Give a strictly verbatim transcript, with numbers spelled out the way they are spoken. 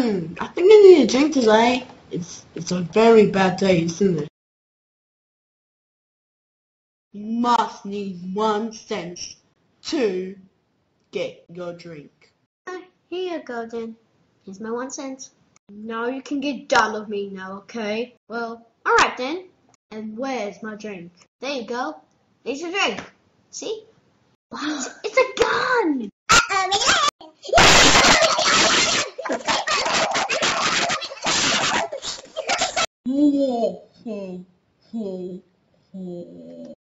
Hmm, I think I need a drink today. It's it's a very bad day, isn't it? You must need one cent to get your drink. Uh, here you go then. Here's my one cent. Now you can get done with me now, okay? Well, alright then. And where's my drink? There you go. There's your drink. See? What? It's a gun! Uh-oh.